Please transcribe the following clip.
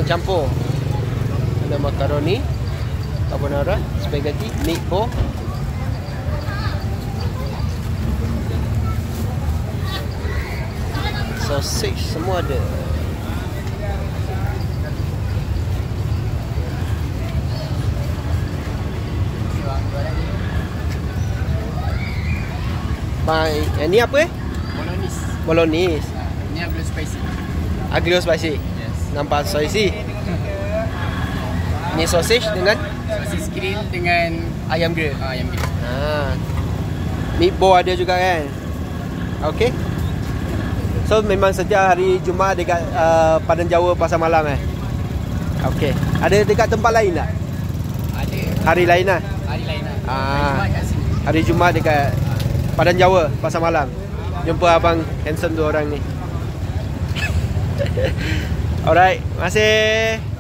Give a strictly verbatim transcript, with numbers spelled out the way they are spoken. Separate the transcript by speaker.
Speaker 1: yang campur. Ada makaroni, carbonara, spaghetti, meatball. Sausage semua ada. Baik, yang ni apa eh?
Speaker 2: Bolognese.
Speaker 1: Bolognese.
Speaker 2: Ini agak spicy.
Speaker 1: Agak spicy.
Speaker 2: Yes.
Speaker 1: Nampak spicy. Ni sausage dengan
Speaker 2: Sausage grill dengan
Speaker 1: ayam grill.
Speaker 2: uh, ayam grill.
Speaker 1: Ha. Meatball ada juga kan? Okey. So memang setiap hari Jumaat dekat uh, Padang Jawa Pasar Malam eh. Okey. Ada dekat tempat lain tak?
Speaker 2: Ada.
Speaker 1: Hari lain lah.
Speaker 2: Hari lain lah.
Speaker 1: Ah.
Speaker 2: Hari Jumaat kat sini.
Speaker 1: Hari Jumaat dekat Padang Jawa Pasar Malam. Jumpa abang handsome tu orang ni. Alright, terima kasih.